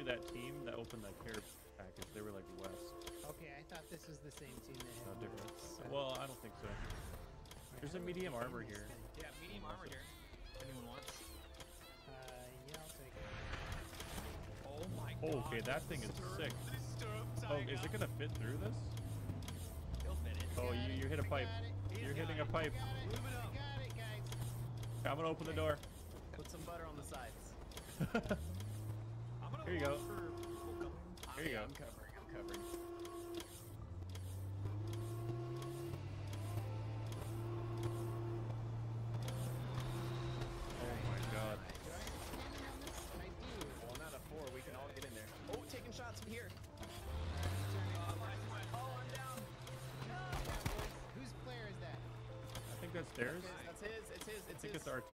that team that opened that care package. They were like west. Okay, I thought this was the same team that had No different. so. Well, I don't think so. There's a medium armor here. Yeah, medium armor here. If anyone wants. Yeah, I'll take it. Oh my god. Oh, okay, that thing is sick. Oh, is it gonna fit through this? He'll fit it. Oh, you hit a pipe. You're hitting a pipe. Move it up. Got it, guys. I'm gonna open the door. Put some butter on the sides. Here you go. Here you go. I'm covering. Oh my god. Do I stand on this? I do. Well, not a 4. We can all get in there. Oh, taking shots from here. Oh, I'm down. Whose player is that? I think that's theirs. That's his. It's his. I think it's our